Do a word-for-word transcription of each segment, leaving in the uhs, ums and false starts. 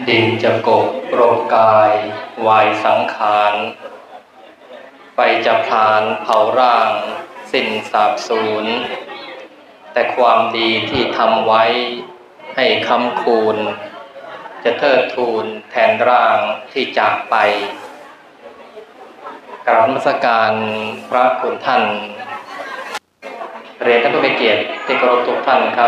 ดินจะกบรบกายวายสังขารไปจะพลานเผาร่างสิ้นสาบสูญแต่ความดีที่ทำไว้ให้คำคูณจะเทิดทูนแทนร่างที่จากไปกราบนมัสการพระคุณท่านเรียนท่านผู้มีเกียรติที่เคารพทุกท่านครับ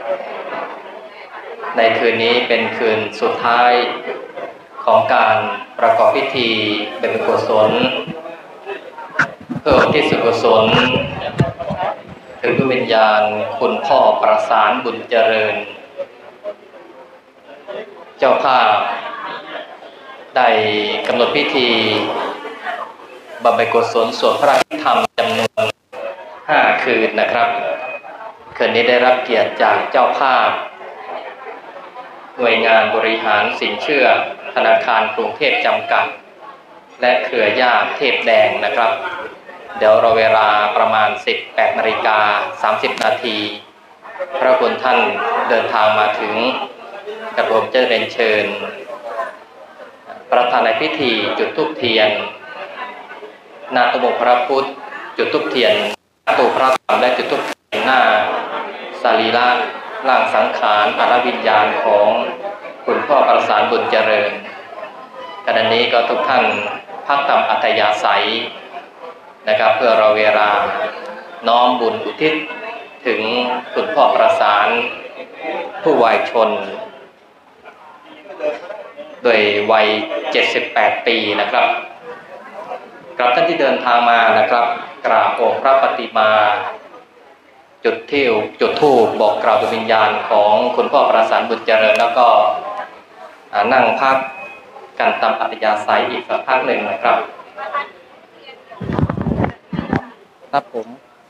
ในคืนนี้เป็นคืนสุดท้ายของการประกอบพิธีเป็นกุศลเพื่ออุทิศส่วนกุศลถึงดวงวิญญาณคุณพ่อประสานบุญเจริญเจ้าภาพได้กำหนดพิธีบำเพ็ญกุศลสวดพระอภิธรรมจำนวนห้าคืนนะครับคืนนี้ได้รับเกียรติจากเจ้าภาพหน่วยงานบริหารสินเชื่อธนาคารกรุงเทพจำกัดและเครือญาติเทพแดงนะครับเดี๋ยวรอเวลาประมาณ สิบแปดนาฬิกาสามสิบนาทีพระคุณท่านเดินทางมาถึงกระผมจะเรียนเชิญประธานในพิธีจุดธูปเทียนหน้าตุพระพุทธจุดธูปเทียนหน้าตุพระธรรมและจุดธูปเทียนหน้าสรีระร่างสังขารอรวิญญาณของคุณพ่อประสานบุญเจริญขณะนี้ก็ทุกท่านพักตามอัธยาศัยนะครับเพื่อรอเวลาน้อมบุญอุทิศถึงคุณพ่อประสานผู้วัยชนโดยวัยเจ็ดสิบแปดปีนะครับกราบท่านที่เดินทางมานะครับกราบองค์พระปฏิมาจุดที่จุดธูปบอกกล่าวดวงวิญญาณของคุณพ่อประสานบุญเจริญแล้วก็นั่งพักกันตามอัธยาศัยอีกสักพักหนึ่งนะครับครับผม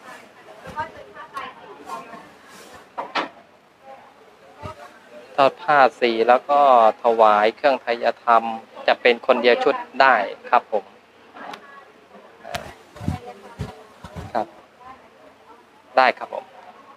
ทอดผ้าสีแล้วก็ถวายเครื่องไทยธรรมจะเป็นคนเดียวชุดได้ครับผมครับได้ครับผม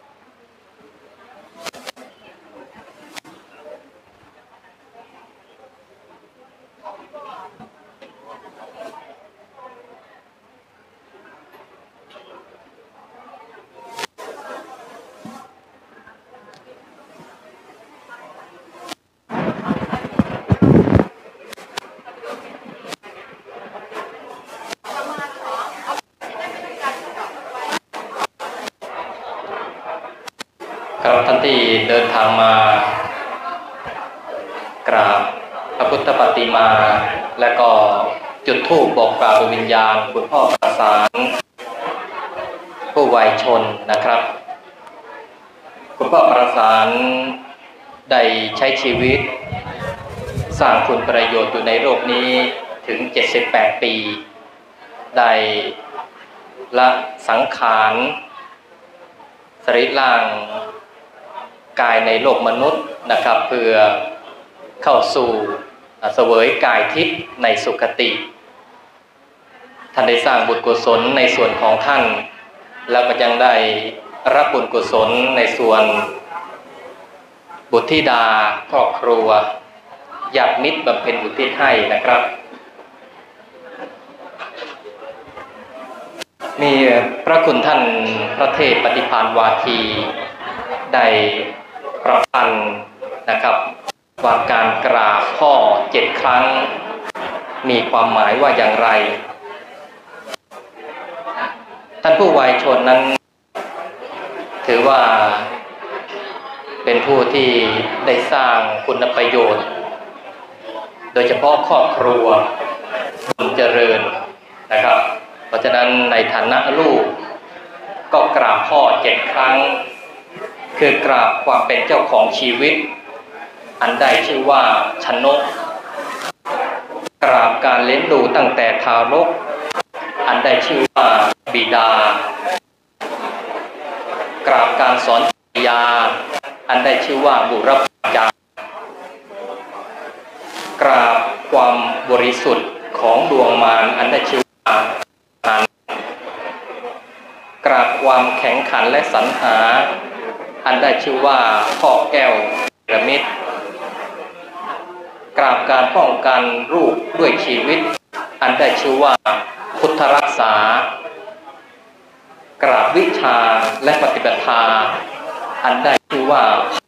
ครับท่านที่เดินทางมากราบพระพุทธปฏิมาและก็จุดธูปบอกกล่าวดวงวิญญาณคุณพ่อประสานผู้วัยชนนะครับคุณพ่อประสานได้ใช้ชีวิตสร้างคุณประโยชน์อยู่ในโลกนี้ถึงเจ็ดสิบแปดปีได้ละสังขารสรีร่างกายในโลกมนุษย์นะครับเพื่อเข้าสู่เสวยกายทิพย์ในสุคติท่านได้สร้างบุญกุศลในส่วนของท่านแล้วก็ยังได้รับบุญกุศลในส่วนบุตรธิดาครอบครัวญาติมิตรบำเพ็ญอุทิศให้นะครับมีพระคุณท่านพระเทพปฏิภาณวาทีได้ประพันธ์นะครับว่าการกราบพ่อเจ็ดครั้งมีความหมายว่าอย่างไรท่านผู้วัยชนนั้นถือว่าเป็นผู้ที่ได้สร้างคุณประโยชน์โดยเฉพาะครอบครัวบุญเจริญนะครับเพราะฉะนั้นในฐานะลูกก็กราบพ่อเจ็ดครั้งคือกราบความเป็นเจ้าของชีวิตอันได้ชื่อว่าชนกกราบการเลี้ยงดูตั้งแต่ทารกอันได้ชื่อว่าบิดากราบการสอนปัญญาอันได้ชื่อว่าบุรพจารย์กราบความบริสุทธิ์ของดวงมารอันได้ชื่อว่าอานกราบความแข็งขันและสรรหาอันได้ชื่อว่าพ่อแก้วระมิตรกราบการป้องกันรูปด้วยชีวิตอันได้ชื่อว่าพุทธรักษากราบวิชาและปฏิบัติธรรมอันได้ชื่อว่า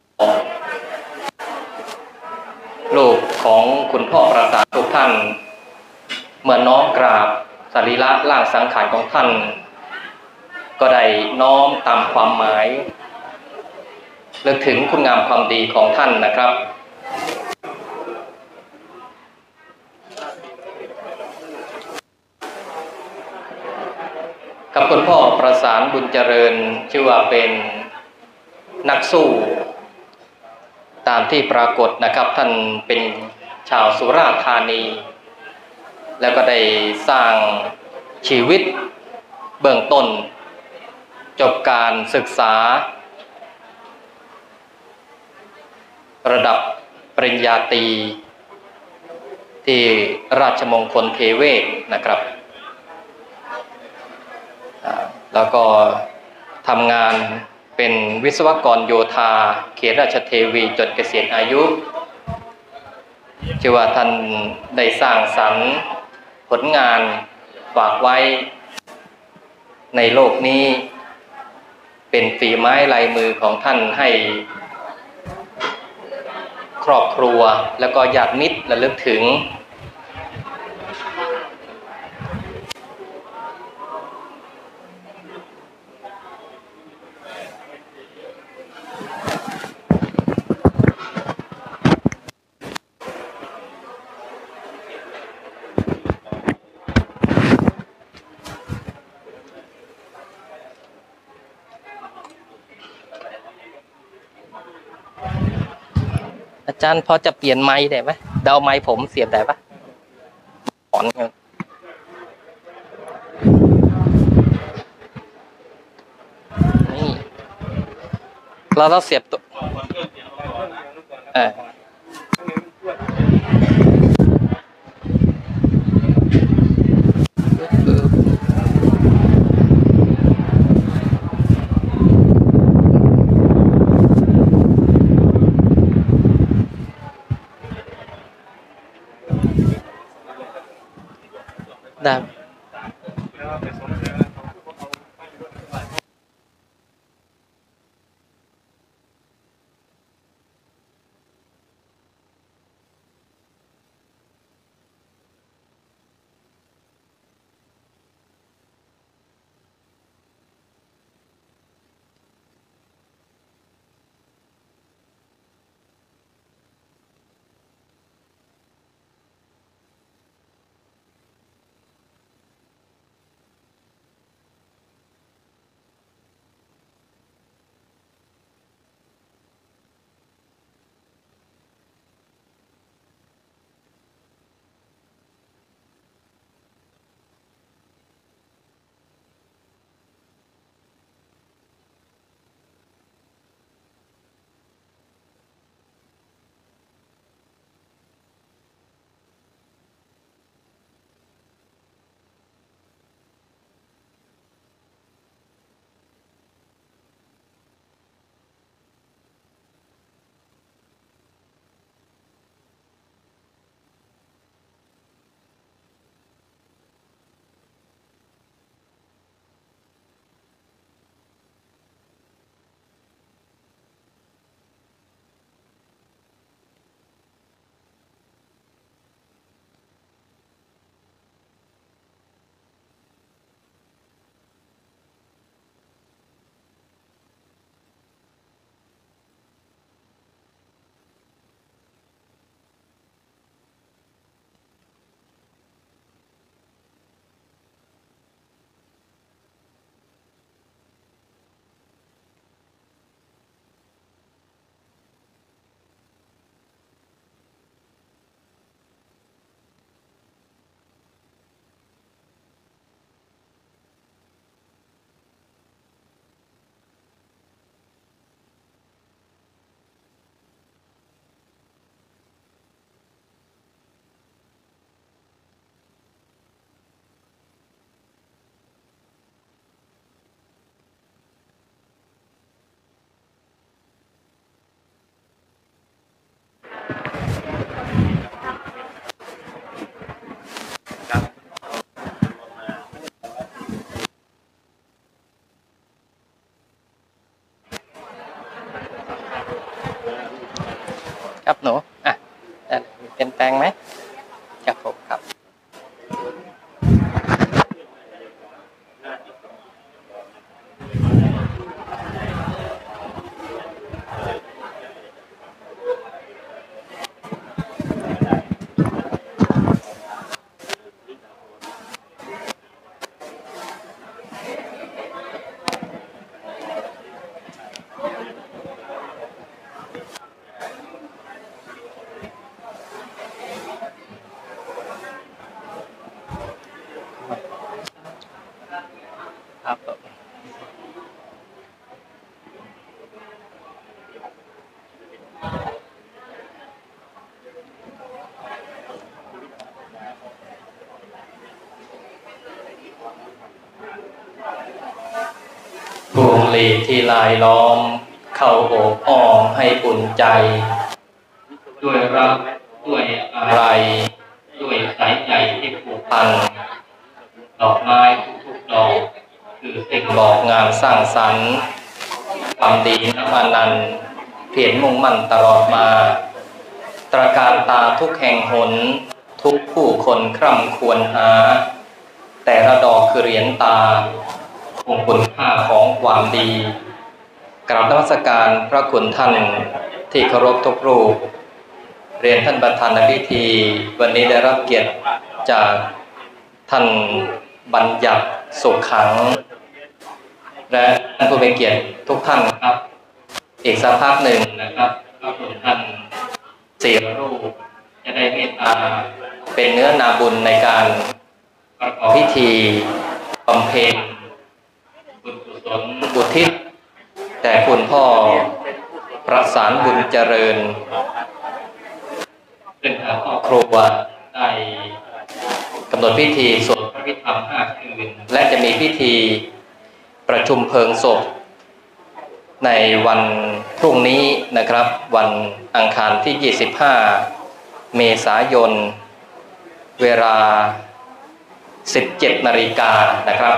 ลูกของคุณพ่อประสาททุกท่านเมื่อน้อมกราบสรีระร่างสังขารของท่านก็ได้น้อมตามความหมายเลือกถึงคุณงามความดีของท่านนะครับกับคุณพ่อประสานบุญเจริญชื่อว่าเป็นนักสู้ตามที่ปรากฏนะครับท่านเป็นชาวสุราษฎร์ธานีแล้วก็ได้สร้างชีวิตเบื้องต้นจบการศึกษาระดับปริญญาตรีที่ราชมงคลเทเวศนะครับแล้วก็ทำงานเป็นวิศวกรโยธาเขตราชเทวีจนเกษียณอายุชื่อว่าท่านได้สร้างสรรค์ผลงานฝากไว้ในโลกนี้เป็นฝีไม้ลายมือของท่านให้ครอบครัวแล้วก็ญาติมิตรระลึกถึงอาจารย์พอจะเปลี่ยนไม้ได้ไหมเดาไม้ผมเสียบได้ปะถอนกันนี่เราต้องเสียบตัวเออได้ำลีที่ลายล้อมเข้าโอบอ้อมให้อุ่นใจด้วยรักด้วยอะไรด้วยสายใจที่ผูกพันดอกไม้ทุกๆดอกคือสิ่งบอกงามสร้างสรรค์ความดีนับอนันต์เพียรมุ่งมั่นตลอดมาตระการตาทุกแห่งหนทุกผู้คนคร่ำควรหาแต่ละดอกคือเหรียญตาคงคุณค่าของความดีกราบนมัสการพระคุณท่านที่เคารพทุกรูปเรียนท่านประธานในพิธีวันนี้ได้รับเกียรติจากท่านบัญญัติสุขขังและท่านผู้มีเกียรติทุกท่านครับอีกสักพักหนึ่งนะครับพระคุณท่านสี่รูปจะได้เมตตาเป็นเนื้อนาบุญในการประกอบพิธีบำเพ็ญบุญกุศลอุทิศแต่คุณพ่อประสานบุญเจริญซึ่งทางครอบครัวได้กำหนดพิธีสวดพระพิธรรมห้าคืนและจะมีพิธีประชุมเพลิงศพในวันพรุ่งนี้นะครับวันอังคารที่ยี่สิบห้าเมษายนเวลาสิบเจ็ดนาฬิกานะครับ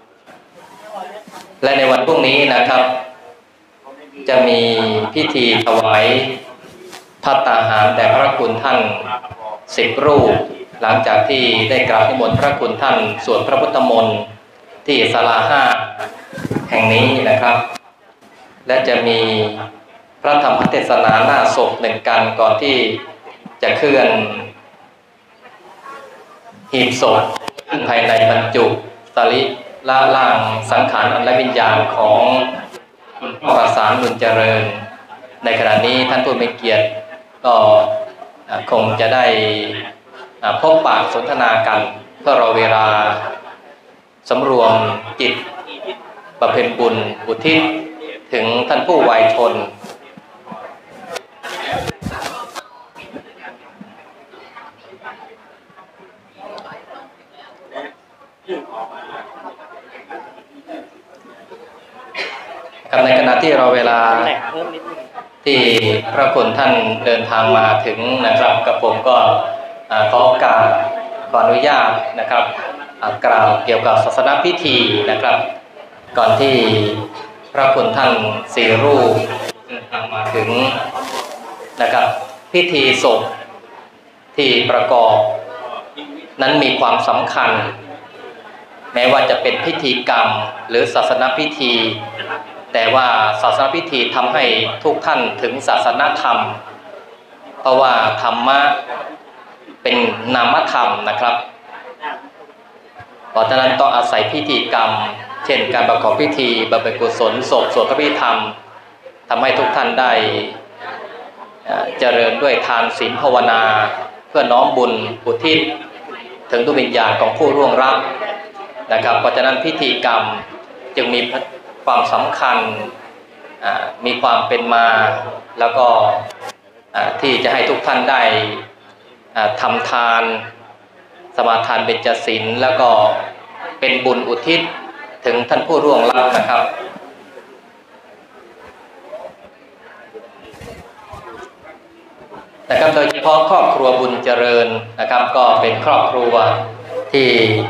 และในวันพรุ่งนี้นะครับจะมีพิธีถวายภัตตาหารแด่พระคุณท่านสิบรูปหลังจากที่ได้กราบนิมนต์พระคุณท่านสวดพระพุทธมนต์ที่ศาลาห้าแห่งนี้นะครับและจะมีพระธรรมเทศนาหน้าศพหนึ่งกันก่อนที่จะเคลื่อนหีบศพขึ้นภายในบรรจุสรีระร่างสังขารอันและวิญญาณของคุณพ่อประสานบุญเจริญในขณะนี้ท่านผู้มีเกียรติก็คงจะได้พบปะสนทนากันเพื่อรอเวลาสำรวมจิตบำเพ็ญบุญอุทิศถึงท่านผู้วายชนในขณะที่เราเวลาที่พระคุณท่านเดินทางมาถึงนะครับกับผมก็ขอโอกาสขออนุญาตนะครับกล่าวเกี่ยวกับศาสนพิธีนะครับก่อนที่พระคุณท่านสี่รูปเดินทางมาถึงนะครับพิธีศพที่ประกอบนั้นมีความสำคัญแม้ว่าจะเป็นพิธีกรรมหรือศาสนพิธีแต่ว่าศาสนพิธีทำให้ทุกท่านถึงศาสนธรรมเพราะว่าธรรมะเป็นนามธรรมนะครับเพราะฉะนั้นต้องอาศัยพิธีกรรมเช่นการประกอบพิธีบำเพ็ญกุศลศพสวดพระพิธรรมทำให้ทุกท่านได้เจริญด้วยทานศีลภาวนาเพื่อน้อมบุญอุทิศถึงดวงวิญญาณของผู้ร่วงรับนะครับเพราะฉะนั้นพิธีกรรมจึงมีความสำคัญมีความเป็นมาแล้วก็ที่จะให้ทุกท่านได้ทำทานสมาทานเบญจศีลแล้วก็เป็นบุญอุทิศถึงท่านผู้ร่วงลับนะครับนะครับโดยเฉพาะครอบครัวบุญเจริญนะครับก็เป็นครอบครัวที่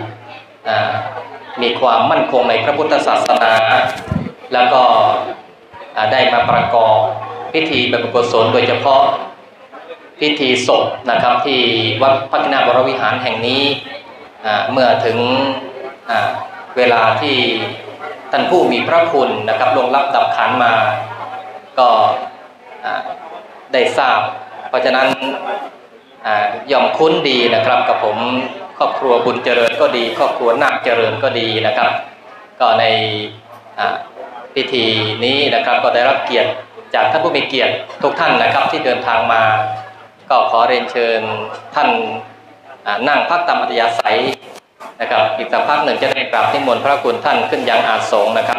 มีความมั่นคงในพระพุทธศาสนาแล้วก็ได้มาประกอบพิธีบำเพ็ญกุศลโดยเฉพาะพิธีศพนะครับที่วัดพัฒนาวรวิหารแห่งนี้เมื่อถึงเวลาที่ท่านผู้มีพระคุณนะครับลงรับดับขันมาก็ได้ทราบเพราะฉะนั้นย่อมคุ้นดีนะครับกับผมครอบครัวบุญเจริญก็ดีครอบครัวนาคเจริญก็ดีนะครับก็ในพิธีนี้นะครับก็ได้รับเกียรติจากท่านผู้มีเกียรติทุกท่านนะครับที่เดินทางมาก็ขอเรียนเชิญท่านนั่งพักตามอัธยาศัยนะครับอีกสักพักหนึ่งจะได้กราบนิมนต์พระคุณท่านขึ้นยังอาสงนะครับ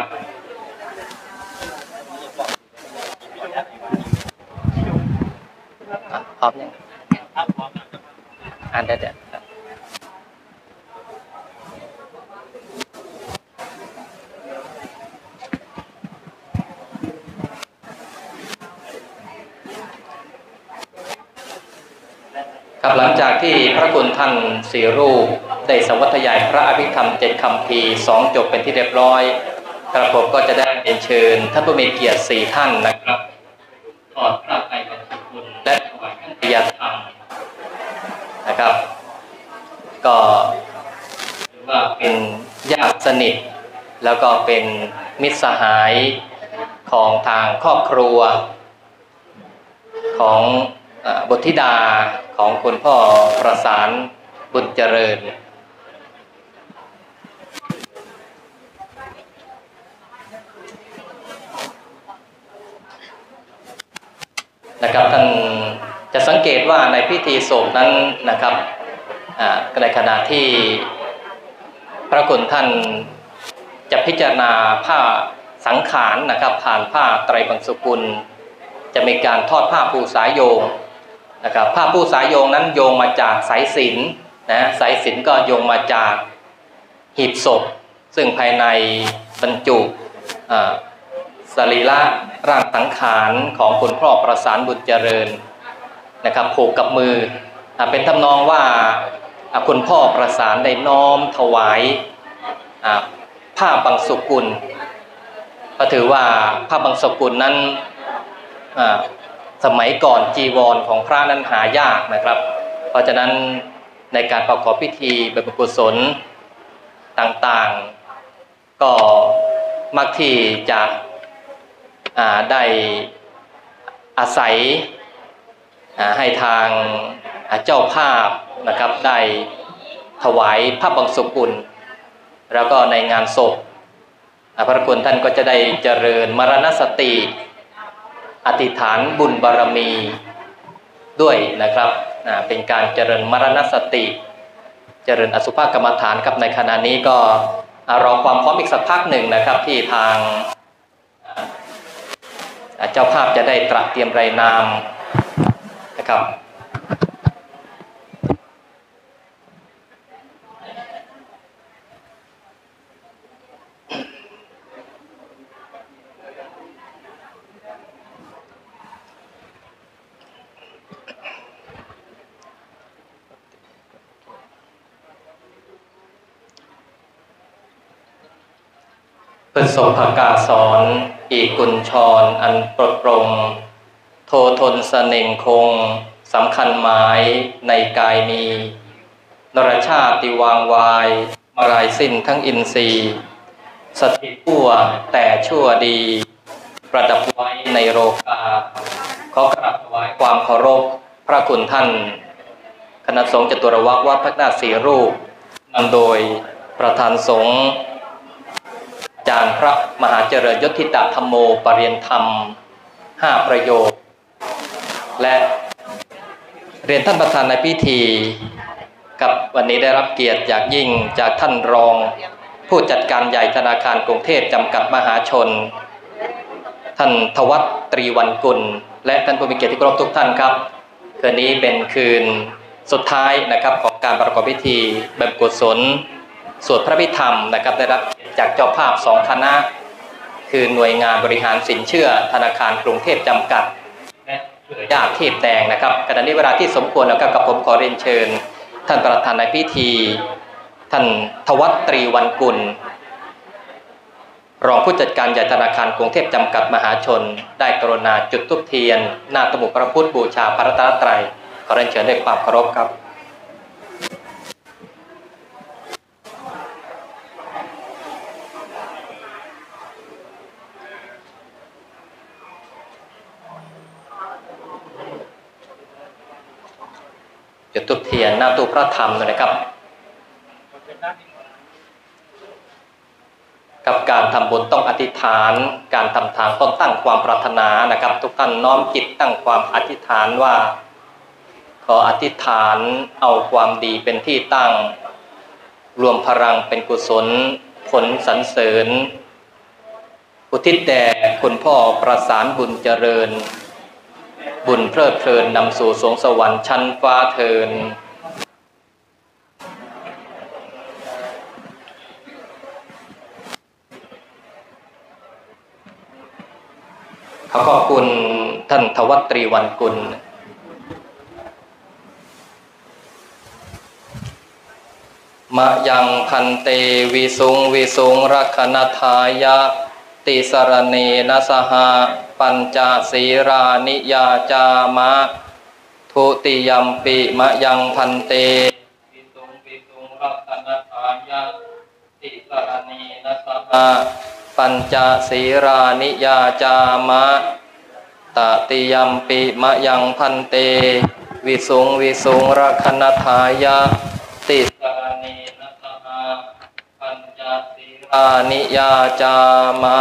พร้อมยังอ่านได้เดี๋ยวคุณท่านสี่รูปได้สวัทยายพระอภิธรรมเจ็ดคำพีสองจบเป็นที่เรียบร้อยกระผมก็จะได้เรียนเชิญท่านผู้มีเกียรติสี่ท่านนะครับถอดพระไตรปิฎกคุณและถวายขันติยธรรมนะครับก็ถือว่าเป็นญาติสนิทแล้วก็เป็นมิตรสหายของทางครอบครัวของบุตรธิดาของคุณพ่อประสานบุญเจริญนะครับท่านจะสังเกตว่าในพิธีศพนั้นนะครับในขณะที่พระคุณท่านจะพิจารณาผ้าสังขารนะครับผ่านผ้าไตรบรรณสกุลจะมีการทอดผ้าปูสายโยงนะครับผ้าปูสายโยงนั้นโยงมาจากสายสิญจน์นะสายสิญจน์ก็โยงมาจากหีบศพซึ่งภายในบรรจุสรีระร่างสังขารของคุณพ่อประสานบุญเจริญนะครับผูกกับมือเป็นทำนองว่าคุณพ่อประสานได้น้อมถวายผ้าบังสุกุลก็ถือว่าผ้าบังสุกุลนั้นสมัยก่อนจีวรของพระนั้นหายากนะครับเพราะฉะนั้นในการประกอบพิธีบำเพ็ญกุศลต่างๆก็มักที่จะได้อาศัยให้ทางเจ้าภาพนะครับได้ถวายผ้าบังสุกุลแล้วก็ในงานศพพระคุณท่านก็จะได้เจริญมรณสติอธิษฐานบุญบารมีด้วยนะครับเป็นการเจริญมรณสติเจริญอสุภกรรมฐานครับในขณะนี้ก็รอความพร้อมอีกสักพักหนึ่งนะครับที่ทางเจ้าภาพจะได้ตรัสเตรียมรายนามนะครับเป็นสมภากาสอนอีกุญชรอันปลดปลงโททนเสน่งคงสำคัญหมายในกายมีนรชาติวางวายมารายสิ้นทั้งอินทรีย์สถิตชั่วแต่ชั่วดีประดับไว้ในโลกาขอกราบถวายความเคารพพระคุณท่านคณะสงฆ์จตุรวรรควัดพระนาคสีรูปนำโดยประธานสงฆ์อาจารย์พระมหาเจริญยศทิตธรรมโมปรริยนธรรมห้าประโยคและเรียนท่านประธานในพิธีกับวันนี้ได้รับเกียรติอย่างยิ่งจากท่านรองผู้จัดการใหญ่ธนาคารกรุงเทพจำกัดมหาชนท่านทวัฒน์ตรีวันกุลและท่านผู้มีเกียรติที่เคารพทุกท่านครับคืนนี้เป็นคืนสุดท้ายนะครับของการประกอบพิธีบำเพ็ญกุศลสวดพระพิธรรมนะครับได้รับจากเจ้าภาพสองคณะคือหน่วยงานบริหารสินเชื่อธนาคารกรุงเทพจำกัดและญาติเทพแดงนะครับขณะนี้เวลาที่สมควรแล้วกับผมขอเรียนเชิญท่านประธานในพิธีท่านทวัฒน์ตรีวันกุลรองผู้จัดการใหญ่ธนาคารกรุงเทพจำกัดมหาชนได้กรุณาจุดธูปเทียนหน้าตมุพระพุทธบูชาพระรัตนตรัยขอเรียนเชิญด้วยความเคารพครับจุดธูปเทียนหน้าตู้พระธรรมนะครับกับการทำบุญต้องอธิษฐานการทำทานต้องตั้งความปรารถนานะครับทุกท่านน้อมจิตตั้งความอธิษฐานว่าขออธิษฐานเอาความดีเป็นที่ตั้งรวมพลังเป็นกุศลผลสรรเสริญอุทิศแด่คุณพ่อประสานบุญเจริญบุญเพลิดเพลินนำสู่สวงสวรรค์ชั้นฟ้าเทินขอขอบคุณท่านทวัฒน์ตรีวันกุลมะยังพันเตวิสุงวิสุงรักขณทายะติสรเนนะสหปัญจศีรานิยาจามะทุติยัมปิมะยังพันเตวิสุงวิสุงรักขณทายะติสรเนนะสหปัญจศีรานิยาจามะตติยัมปิมะยังพันเตวิสุงวิสุงรักขณทายะติสรเนนะสหปัญจศีรานิยาจามะ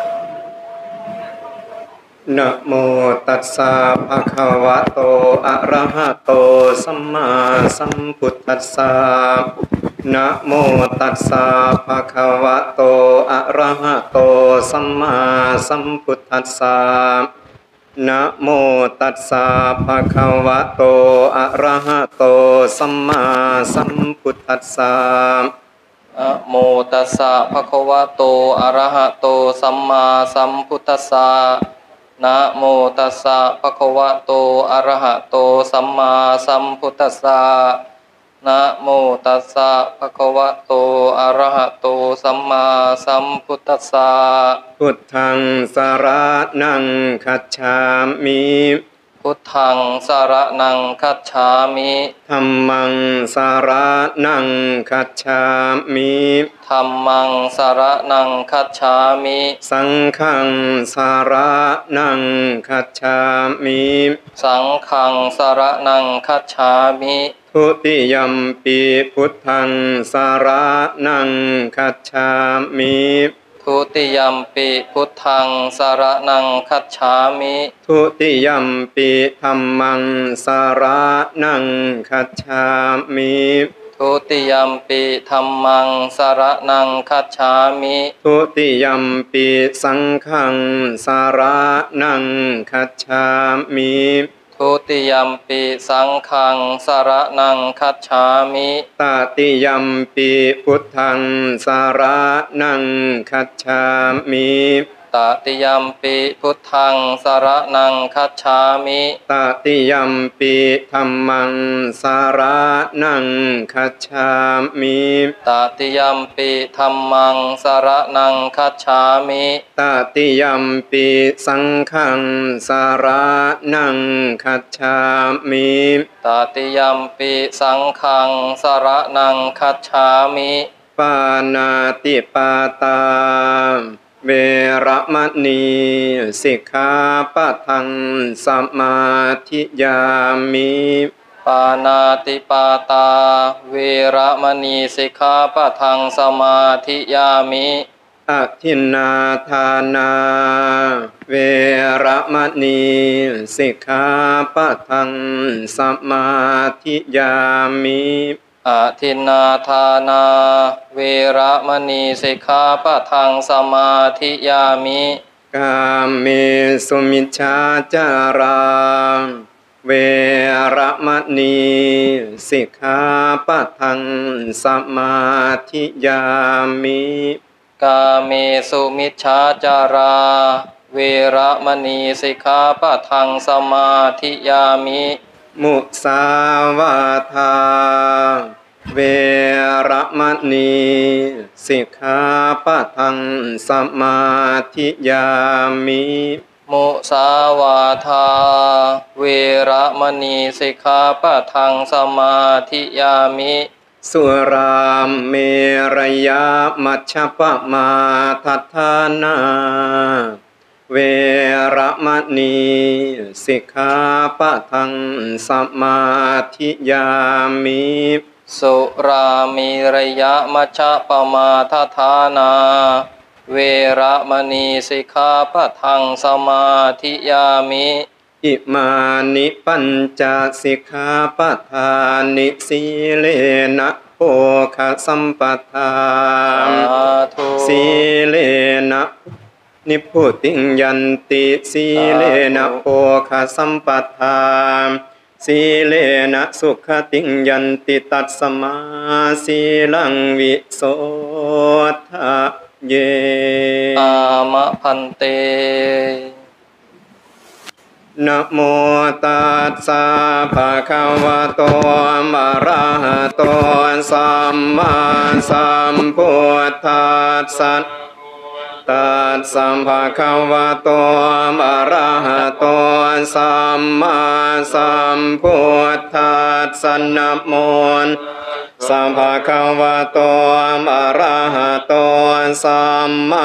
นะโมตัสสะภะคะวะโตอะระหะโตสัมมาสัมพุทธัสสะนะโมตัสสะภะคะวะโตอะระหะโตสัมมาสัมพุทธัสสะนะโมตัสสะภะคะวะโตอะระหะโตสัมมาสัมพุทธัสสะนะโมตัสสะภะคะวะโตอะระหะโตสัมมาสัมพุทธัสสะนะโมตัสสะภะคะวะโตอะระหะโตสัมมาสัมพุทธัสสะนะโมตัสสะภะคะวะโตอะระหะโตสัมมาสัมพุทธัสสะพุทธังสารนังคัจฉามิพุทธังสารนังคัจฉามิธัมมังสารนังคัจฉามิธัมมังสารนังคัจฉามิสังฆังสารนังคัจฉามิสังฆังสารนังคัจฉามิทุติยัมปิพุทธังสารนังคัจฉามิทุติยัมปิพุทธังสารนังคัจฉามิทุติยัมปิธัมมังสารนังคัจฉามิทุติยัมปิธัมมังสารนังคัจฉามิทุติยัมปิสังฆังสารนังคัจฉามิทุติยัมปิสังฆังสารนังคัจฉามิตติยัมปิพุทธังสารนังคัจฉามิตติยัมปิพุทธังสารนังคัจฉามิตติยัมปิธัมมังสารนังคัจฉามิตติยัมปิธัมมังสารนังคัจฉามิตติยัมปิสังฆังสารนังคัจฉามิตติยัมปิสังฆังสารนังคัจฉามิปานาติปาตาเวระมณีสิกขาปะทังสมาธิยามิปานาติปาตาเวระมณีสิกขาปะทังสมาธิยามิอทินนาทานาเวระมณีสิกขาปะทังสมาธิยามิอทินนาทานาเวระมณีสิกขาปะทังสมาธิยามิกาเมสุมิจฉาจาราเวระมณีสิกขาปะทังสมาธิยามิกาเมสุมิจฉาจาราเวระมณีสิกขาปะทังสมาธิยามิมุสาวาทาเวระมณีสิกขาปะทังสมาธิยามิมุสาวาทาเวระมณีสิกขาปะทังสมาธิยามิสุรามเมรยามัชฌปมาทัฏฐานาเวระมณีสิกขาปะทังสมาธิยามิสุรามีระยะมัชฌปมาทัฏฐานาเวระมณีสิกขาปะทังสมาธิยามิอิมานิปัญจสิกขาปทานิสีเลนะโภคสัมปทาสีเลนะนิพพุติยันติสีเลนะโภคสัมปทาสีเลนะสุขติยันติตัสมาสีลังวิโสทะเยอามะพันเตนะโมตัสสะภะคะวะโตอะระหะโตสัมมาสัมพุทธัสสะตัสสะภะคะวะโตอะระหะโตสัมมาสัมพุทธัสสะนะโมสัมภะคะวะโตอะระหะโตสัมมา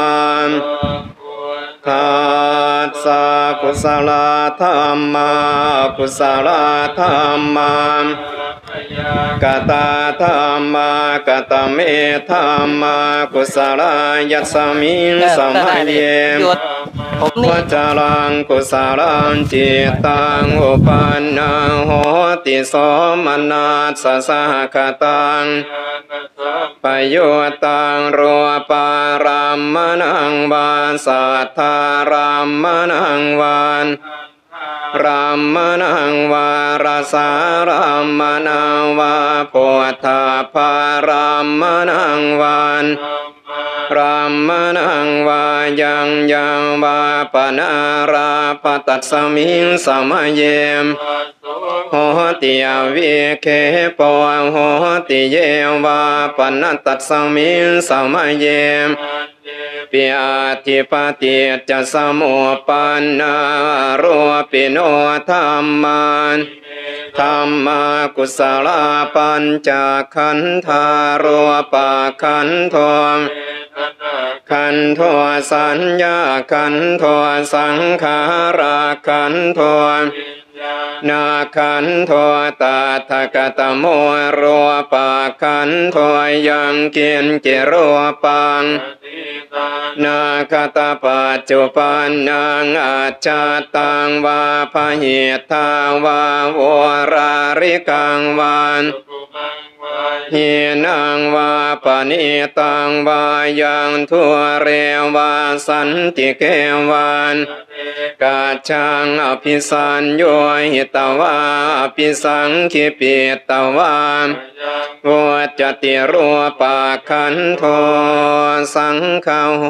ทัสสะกุศลธัมมากุศลธัมมากตาธัมมากตเมธัมมากุศลยัสสมิงสมัยเยมวัจารังกุศลังจิตตังอุปันนังโหติโสมนัสสะสะคตังปโยตังรูปารามนังวานสัทธารามนังวานรามนังวารสารามนังวาโพธาภารามนังวานรามนังวายังยังวาปนาราปตัสสมิงสมัยเยมโหติยวิเคปวโหติเยวาปนัตตัสสมิงสมัยเยมปิอาทิปติจะสมุปันนาโรปิโนธัมมันธัมมากุศลปัญจขันธาโรปะขันธงขันโทสัญญาขันโทสังขาราขันโทนาขันโทตาทกตโมโรปะขันโทยังเกียนเจโรปังนาคตาปัจจุปันนังอาจาตังวาพหิตาวาวราริกังวานหินังวาปณิตังวายังทุเรวาสันติเกวานกาจังอภิสัญโยหิตวาอภิสังคิปิตวาวัจติรูปะขันโทสังฆาโห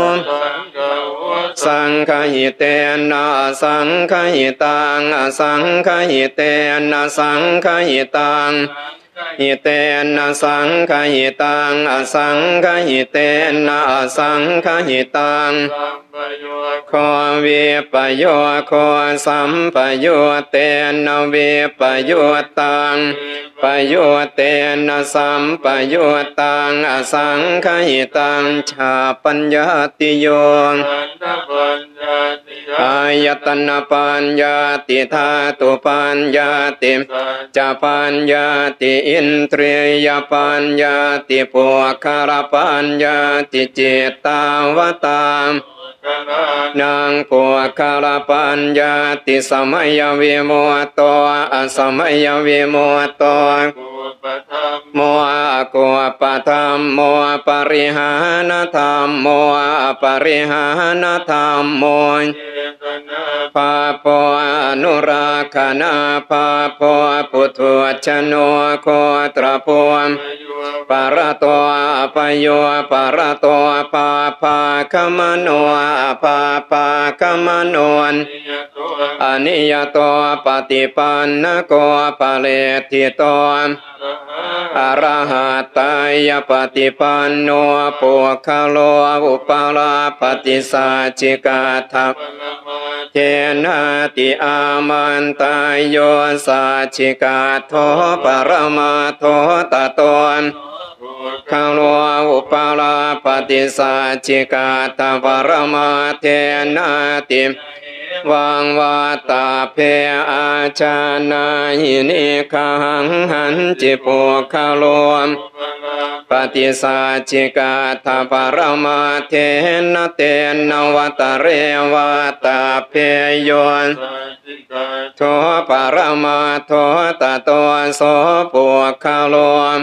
สังฆหิเตนะสังฆหิตังสังฆหิเตนะสังฆหิตังหิเตนะสังฆหิตังอสังฆหิเตนะอสังฆหิตังโควิปโยโคสัมปโยเตนะวิปโยตังปโยเตนะสัมปโยตังอสังฆหิตังชาปัญญาติโยอายตนะปัญญาติธาตุปัญญาติจะปัญญาติอินทรียปัญญาติปุคารปัญญาติจิตตาวตามนางปุคารปัญญาติสมัยวิโมตโตอสมัยวิโมตโตโมอะโกปะธรรมโมปริหานธรรมโมปริหานธรรมโมปาโปอนุราคณาปาโปปุถุชโนโคตรโพปารโตปโยปารโตปาปาคมโนปาปาคมโนอนิยโตปฏิปันนโกปะเลทิโตอรหัตตายปฏิปันโนปุคโลอุปาลาปฏิสัจจิกาทัพเทนาติอามันตายโยสัจจิกาโทปรมาโทตะโตนขโลอุปาลาปฏิสัจจิกาตปรมาเทนาติวังวาตาเพอาจานาหินิคังหันจิปุคโลปฏิสัจจิกาตปรมาเทนะเตนะวัตเรวาตาเพโยนโทปรมาโทตโตโสปุคโล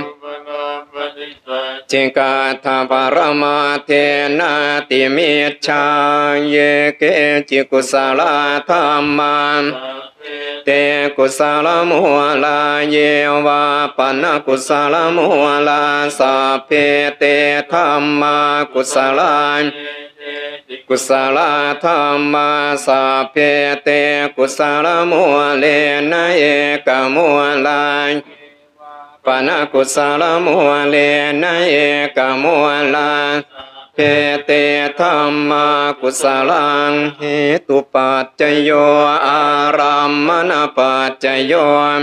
จิกาทปรมาเทนาติมิชฌาเยเกจิกุสลธรรมาเตกุสลมุลาเยวาปนกุสลมุลาสัพเพเตธัมมากุสลากุสลธรรมาสัพเพเตกุสลมุเลนะเอกมุลาปนกุสลมุเลนะเอกมุลาเพเตธัมมากุสลังเหตุปัจจโยอารัมมณปัจจโย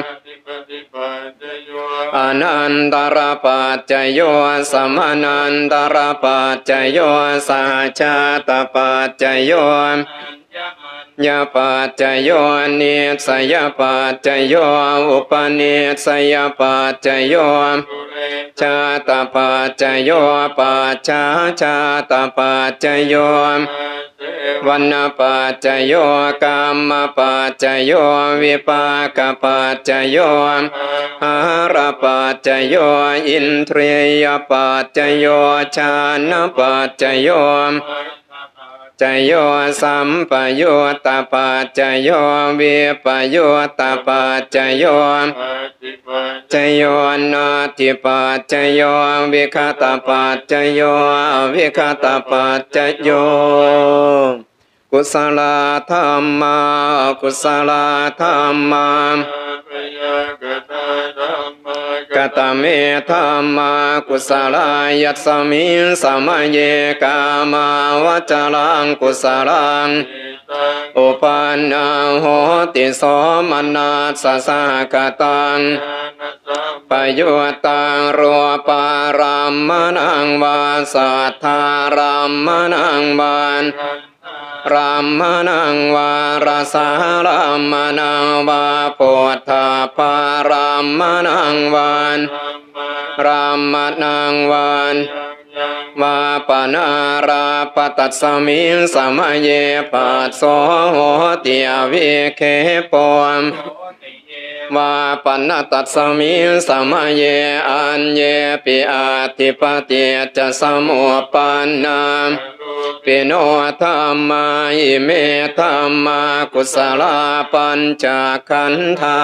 อนันตรปัจจโยสมานันตรปัจจโยสหชาตปัจจโยยาปัจจโยนิสยปัจจโยอุปนิสยปัจจโยชาตปัจจโยปัจจาชาตปัจจโยวันนปัจจโยกรรมปัจจโยวิปากปัจจโยอาหารปัจจโยอินทรียปัจจโยฌานปัจจโยจโยสัมปโยตปัจจโยวิปโยตปัจจโยจโยนาทิปัจจโยวิคตปัจจโยวิคตปัจจโยกุศลธรรมากุศลธรรมากตเมธรรมากุศลายัสมิงสมเยกามาวจรังกุศลังอุปันนังโหติโสมนัสสะสะกตังปโยตังรัวปารามมนังวาสัทธารามมนังวานรามนังวารสารามนังวาปุถธาปารามนังวานรามนังวานวาปนาราปตัสสมิงสมเยปัสโสโหติอวิเคปมวาปนตัสสมิงสมเยอัญเยปิอาทิปติจะสมุปันนาปิโนธัมมาอิเมธัมมากุศลปัญจขันธา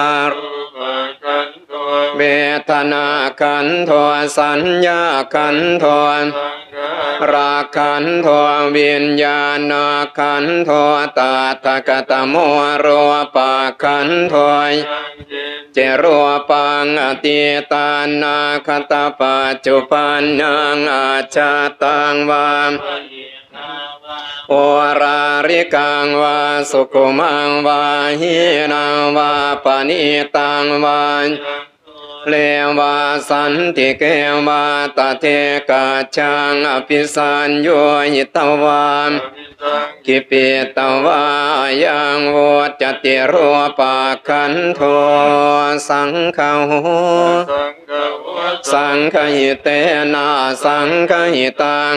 เวทนาขันธสัญญาขันธราขันธวิญญาณขันธตถาคตโมโรปะขันธเจโรปังอติตานาคตปัจจุปันนังอาจาตังวามโอราริกังวาสุขุมังวาหินังวาปณิตังวาเลวาสันติเกวาตเทกาชังอภิสัญโยหิตวามกิปิตวายังโวจติโรปะขันโทสังฆาโหสังฆหิเตนะสังฆหิตัง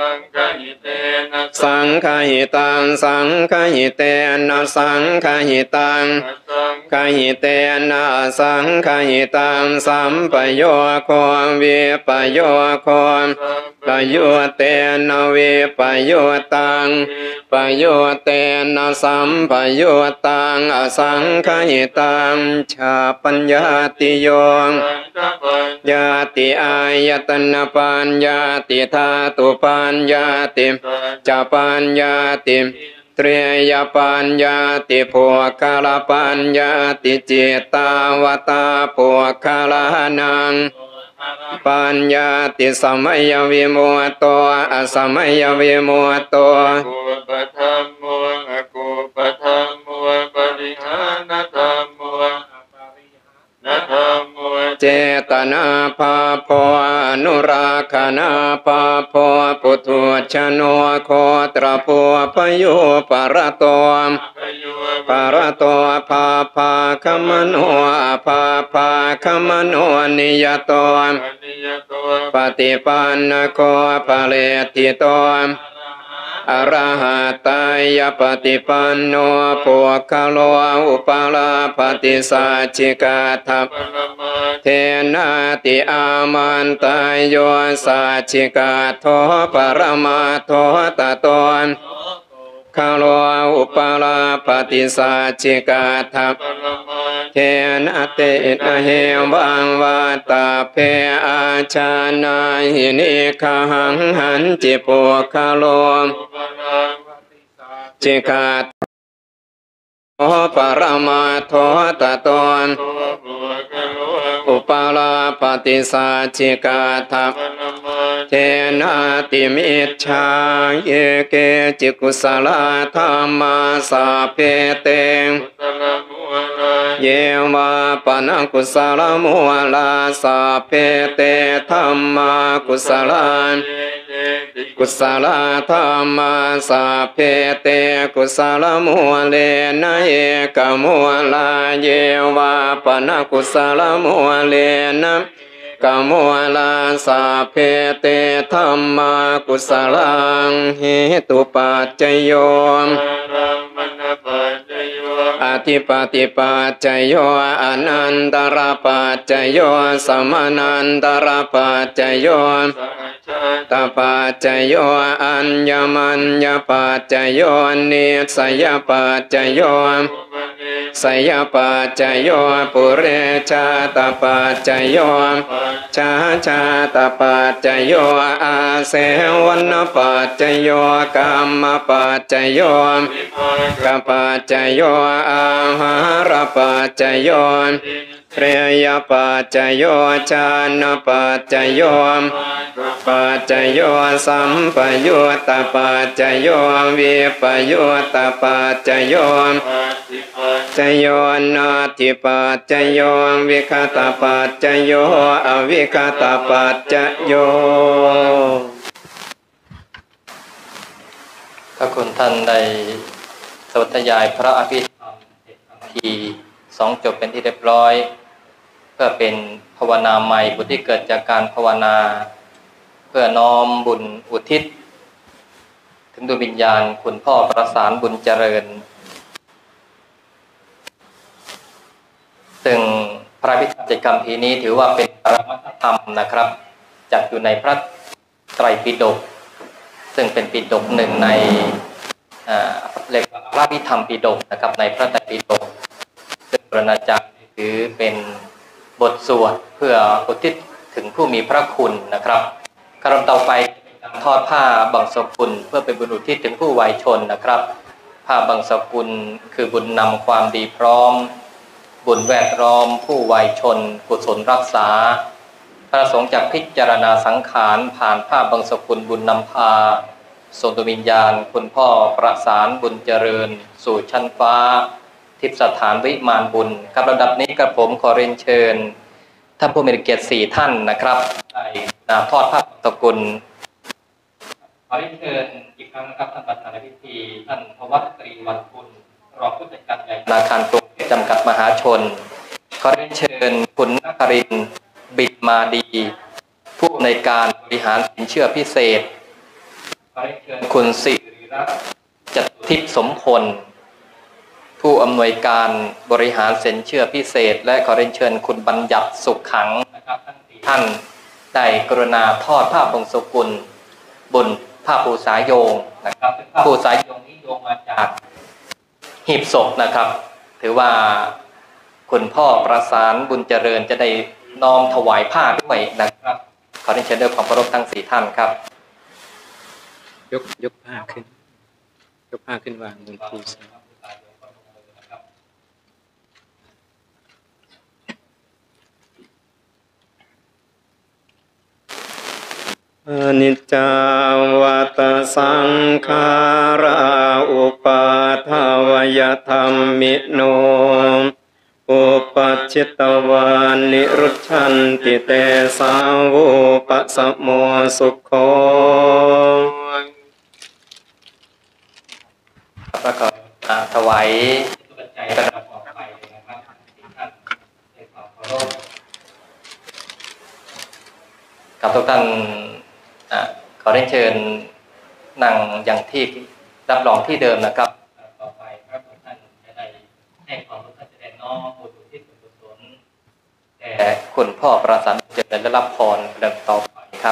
สังฆหิตังสังฆหิเตนะสังฆหิตังฆหิเตนะสังฆหิตังสัมปโยโควิปโยโคปโยเตนะวิปโยตังปโยเตนะสัมปโยตังอสังฆหิตังชาปัญญาติโยญาติอายตนะปัญญาติธาตุปัญญาติจาปัญญาติเตรียปัญญาติภวคาลปัญญาติจิตตาวตาภวคาลานังปัญญาติสมัยวิมุตโตอสมัยวิมุตโตกุปธัมโมอกุปธัมโมปริหานธัมโมนะธัมโมเจตนาภาโพอนุราคณาภาโพปุถุชโนโคตรโพพโยปรโตปรโตภาภาคมโนภาภาคมโนนิยโตปฏิปันนโคภเลติโตอรหัตายปฏิปันโนปุคคโลอุปาลาปฏิสัจจิกาทัพเทนาติอามันตายโยสัจจิกาโทปรมาโทตะโตขาโลอุปาลาปฏิสัจจิกาทัพเทนะเตนะเหวังวาตาเพอาชานาหินิคหังหันจิปุคาโลจิกาโอปรมาโทตะตนอุปาลาปฏิสัจจิกาทัพเทนะติมิจฉาเยเกจิกุสลาธรรมาสาเพเตเยวาปนกุสลมุลาสาเพเตธรรมากุสลากุสลาธรรมาสาเพเตกุสลมุเลนะเอกมุลาเยวาปนกุสลมุเลนะกามวลาสาเพเตธรรมากุสลังเหตุปัจจโยอธิปติปัจจโยอนันตรปัจจโยสมานันตรปัจจโยตปัจจโยอัญญมัญญปัจจโยนิสยปัจจโยสยปัจจโยปุเรชาตปัจจโยชาชาตปัจจโยอาเสวนปัจจโยกรรมปัจจโยกปัจจโยอาหารปัจจโยเรยปัจจโยชานปัจจโยปัจจโยสัมปยุตตปัจจโยวิปยุตตปัจจโยจโยนาทิปัจจโยวิคตปัจจโยอวิคตปัจจโยพระคุณท่านได้สวดยายพระอภิธรรมทีสองจบเป็นที่เรียบร้อยเพื่อเป็นภาวนาใหม่บุญที่เกิดจากการภาวนาเพื่อน้อมบุญอุทิศถึงดวงวิญญาณคุณพ่อประสานบุญเจริญซึ่งพระพิธีกรรมทีนี้ถือว่าเป็นปรมัตถธรรมนะครับจัดอยู่ในพระไตรปิฎกซึ่งเป็นปิฎกหนึ่งในเรียกว่าพระพิธรรมปิฎกนะครับในพระไตรปิฎกซึ่งพระอาจารย์ถือเป็นบทสวดเพื่ออุทิศถึงผู้มีพระคุณนะครับขั้นต่อไปการทอดผ้าบังสกุลเพื่อเป็นบุญอุทิศถึงผู้วัยชนนะครับผ้าบังสกุลคือบุญนำความดีพร้อมบุญแวดล้อมผู้วัยชนกุศลรักษาพระสงฆ์จากพิจารณาสังขารผ่านผ้าบังสกุลบุญนำพาส่งดวงวิญญาณคุณพ่อประสานบุญเจริญสู่ชั้นฟ้าทิพย์สถานวิมานบุญกับระดับนี้กระผมขอเรียนเชิญท่านผู้มีเกียรติสี่ท่านนะครับได้ทอดผ้าบังสกุลขอเรียนเชิญอีกครั้งนะครับท่านประธานในพิธีท่านพวัตตรีวันคุณรองผู้จัดการใหญ่ธนาคารกรุงเทพจำกัดมหาชนขอเรียนเชิญคุณนครินทร์บิดมาดีผู้ในการบริหารสินเชื่อพิเศษขอเรียนเชิญคุณสิริรัตน์จตุทิพย์สมพลผู้อำนวยการบริหารสินเชื่อพิเศษและขอเรียนเชิญคุณบัญญัติสุขขังนะครับทั้งสี่ท่านได้กรุณาทอดผ้าบังสกุลบนผ้าปูสายโยงนะครับผ้าปูสายโยงนี้โยงมาจากหีบศพนะครับถือว่าคุณพ่อประสานบุญเจริญจะได้น้อมถวายผ้าด้วยนะครับขอเรียนเชิญด้วยความเคารพทั้งสี่ท่านครับยกยกผ้าขึ้นยกผ้าขึ้นวางบนภูษาอนิจจาวัตสังขาราอุปาทวยธรรมิโนอุปัชชิตวานิรุชันติเตสาวุปสมโมสุขโขแล้วก็ถวายปัจจัยกระดับออกไปนะครับท่านได้ขอเคารพกับทุกท่านขอเรียนเชิญนั่งอย่างที่รับรองที่เดิมนะครับต่อไปพระคุณท่านจะได้ให้ความรู้ท่านจะได้น้อมบุญอุทิศส่วนกุศลแด่คุณพ่อประสานจะได้รับพรเรื่องต่อไปครับ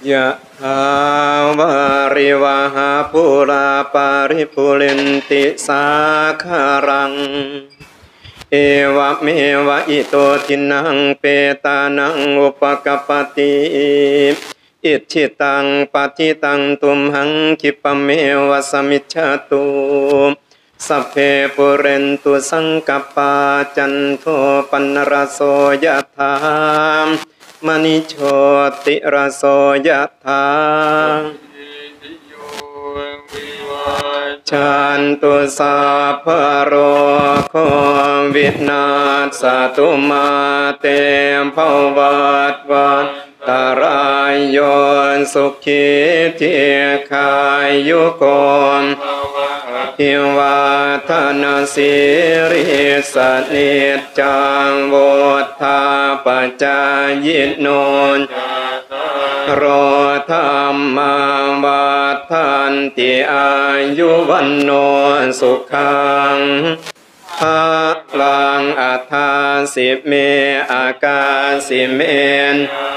ยะถาวาริวหาปุราปาริปุเรนติสาคารังเอวะเมวะอิโตทินังเปตานังอุปกปปติอิชิตังปฏิตังตุมหังคิปะเมวะสมิจฉตุสัพเพปุเรนตุสังกปปาจันโทปนรสโสยถามณิโชติรสโสยถาชันตุสัพพะโรโควินาศตุมาเตภวัตวันตรายโยสุขิทิคายุโกทิวาทนาสิริสนิจจังโวธาปจายโนโรธรรมาวัฏันติอายุวันโนสุขังภะลังอัฏฐาสิเมอากาสิเมน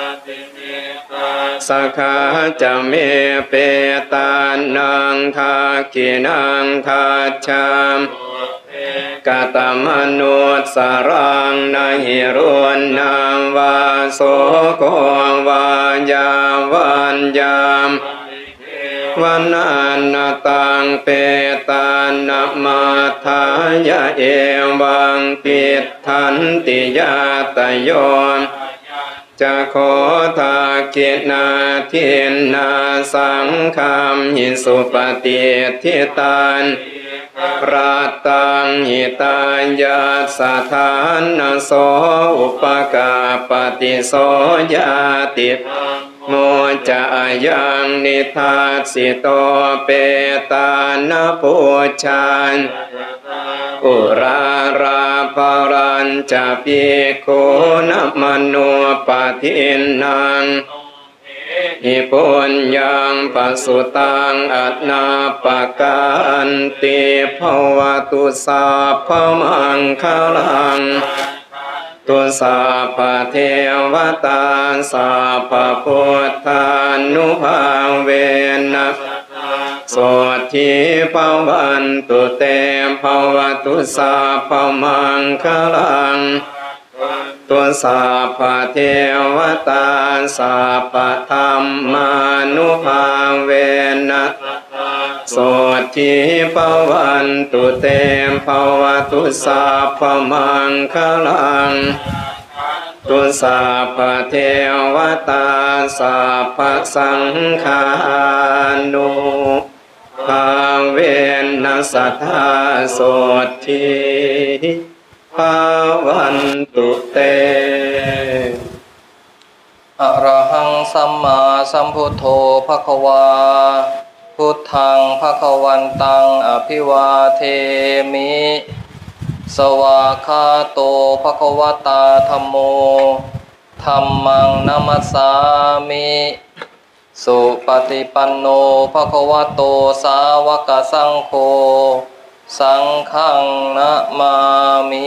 สขะจะเมเปตานังทาคินังทัจฉามกตมนุสสรังนาหิรุณนังวาโสโกวายาวันยามวันานตังเปตานะมาทายะเอวังปิดทันติยาตโยจะขอทากินาทินนาสังฆามหิสุปฏิทิตานรัตตังหิตายาสถานนาโสอุปกาปฏิโสยาติโมจะยังนิทัสสิโตเปตานะปุชานอุราราภรัญจะภิกขุนะมโนปทินนังอิปุญญังปัสสุตังอัตนาปกันติภวตุสัพพมังคลังตุสัพพเทวตาสัพพพุทธานุภาเวนะโสทิภวันตุเตภวตุสัพพมังคลังตุสัพพเทวตาสัพพธรรมานุภาเวนะโสทิภวันตุเตภวตุสัพพมังคลังตุสัพพเทวตาสัพพสังฆานุภาเวนะสัทธาโสทิภาวันตุเตอะระหังสัมมาสัมพุทโธภควาพุทธังภควันตังอภิวาเทมิสวากขาโตภควตาธัมโมธัมมังนัมสสามิสุปฏิปันโนภควโตสาวกสังโฆสังฆังนะมามิ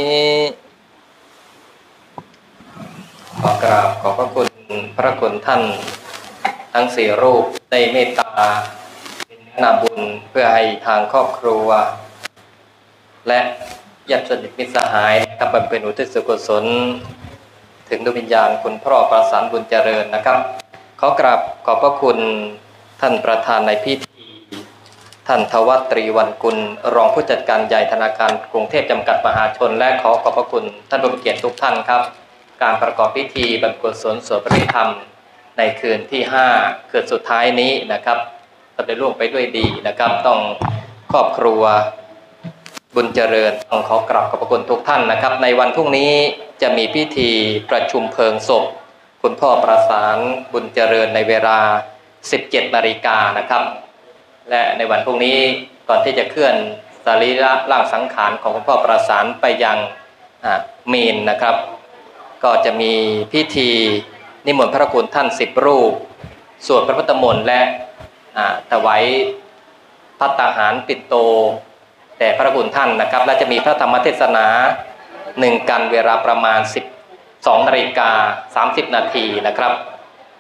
ขอกราบขอบพระคุณพระคุณท่านทั้งสี่รูปได้เมตตาเป็นเนื้อนาบุญเพื่อให้ทางครอบครัวและญาติสนิทมิตรสหายนะครับบำเพ็ญอุทิศส่วนกุศลถึงดวงวิญญาณคุณพ่อประสานบุญเจริญนะครับขอกราบขอบพระคุณท่านประธานในพิธีท่านทวัตตรีวันกุลรองผู้จัดการใหญ่ธนาคารกรุงเทพจำกัดมหาชนและขอขอบพระคุณท่านผู้มีเกียรติทุกท่านครับการประกอบพิธีบรรพกุศลสวดพระพิธรรมในคืนที่ห้าคืนสุดท้ายนี้นะครับจะได้ล่วงไปด้วยดีนะครับต้องครอบครัวบุญเจริญต้องขอกราบขอบพระคุณทุกท่านนะครับในวันพรุ่งนี้จะมีพิธีประชุมเพลิงศพคุณพ่อประสานบุญเจริญในเวลา สิบเจ็ดนาฬิกานะครับและในวันพรุ่งนี้ก่อนที่จะเคลื่อนสรีระร่างสังขารของคุณพ่อประสานไปยังเมนนะครับก็จะมีพิธีนิมนต์พระคุณท่านสิบรูปสวดพระพุทธมนต์และถวายภัตตาหารปิ่นโตแต่พระคุณท่านนะครับและจะมีพระธรรมเทศนาหนึ่งกันเวลาประมาณสิบสองนาฬิกาสามสิบนาทีนะครับ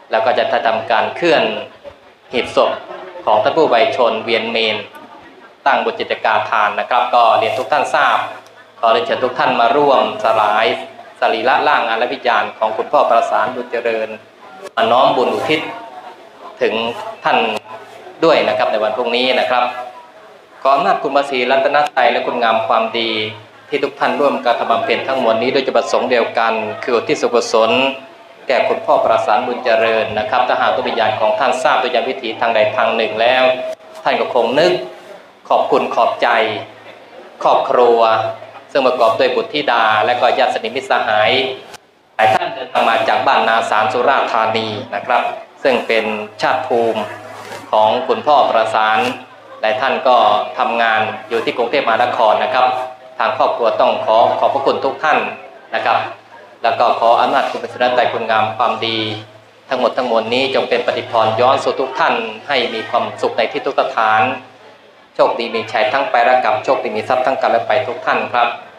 แล้วก็จะทำการเคลื่อนหีบศพของท่านผู้ไวยชนเวียนเมนตั้งบทจิตกาทานนะครับก็เรียนทุกท่านทราบขอเรียนเชิญทุกท่านมาร่วมสลายสรีระร่างอานและวิญญาณของคุณพ่อประสานบุญเจริญมาน้อมบุญอุทิศถึงท่านด้วยนะครับในวันพรุ่งนี้นะครับขออำนาจคุณพระศรีรัตนตรัยและคุณงามความดีที่ทุกท่านร่วมการทำบำเพ็ญทั้งมวลนี้โดยจุดประสงค์เดียวกันคืออุทิศส่วนกุศลแก่คุณพ่อประสานบุญเจริญนะครับถ้าหากตัววิญญาณของท่านทราบโดยยานวิถีทางใดทางหนึ่งแล้วท่านก็คงนึกขอบคุณขอบใจครอบครัวซึ่งประกอบด้วยบุตรธิดาและก็ญาติสนิทมิตรสหายหลายท่านเดินทางมาจากบ้านนาสารสุราษฎร์ธานีนะครับซึ่งเป็นชาติภูมิของคุณพ่อประสานหลายท่านก็ทำงานอยู่ที่กรุงเทพมหานครนะครับทางครอบครัวต้องขอขอบพระคุณทุกท่านนะครับแล้วก็ขออำนาจคุณพระศรีรัตนตรัยคุณงามความดีทั้งหมดทั้งมวลนี้จงเป็นปฏิพรย้อนสู่ทุกท่านให้มีความสุขในที่ทุกสถานโชคดีมีชัยทั้งไปและกลับโชคดีมีทรัพย์ทั้งกันและไปทุกท่านครับ